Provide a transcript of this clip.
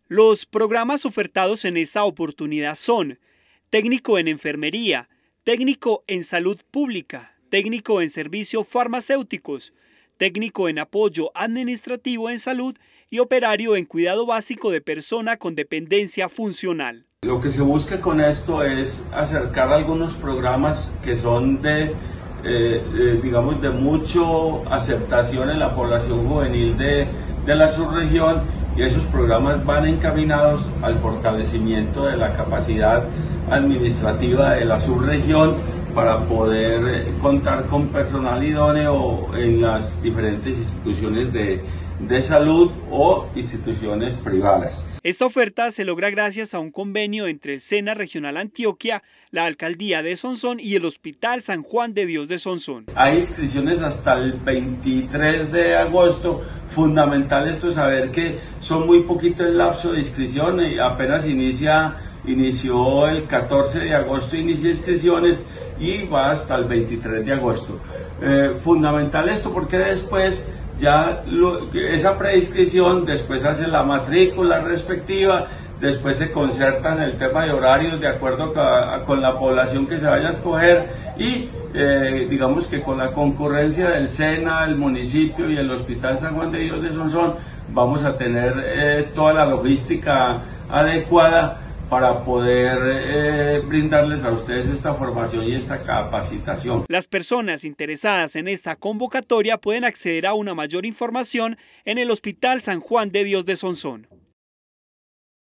Los programas ofertados en esta oportunidad son técnico en enfermería, técnico en salud pública, técnico en servicios farmacéuticos, técnico en apoyo administrativo en salud y operario en cuidado básico de persona con dependencia funcional. Lo que se busca con esto es acercar algunos programas que son digamos, de mucho aceptación en la población juvenil de la subregión, y esos programas van encaminados al fortalecimiento de la capacidad administrativa de la subregión para poder contar con personal idóneo en las diferentes instituciones de salud o instituciones privadas. Esta oferta se logra gracias a un convenio entre el SENA Regional Antioquia, la Alcaldía de Sonsón y el Hospital San Juan de Dios de Sonsón. Hay inscripciones hasta el 23 de agosto. Fundamental esto, saber que son muy poquito el lapso de inscripción, y apenas inició el 14 de agosto, inicia inscripciones y va hasta el 23 de agosto. Fundamental esto porque después ya esa preinscripción, después hace la matrícula respectiva, después se concertan el tema de horarios de acuerdo con la población que se vaya a escoger, y digamos que con la concurrencia del SENA, el municipio y el Hospital San Juan de Dios de Sonsón vamos a tener toda la logística adecuada para poder brindarles a ustedes esta formación y esta capacitación. Las personas interesadas en esta convocatoria pueden acceder a una mayor información en el Hospital San Juan de Dios de Sonsón.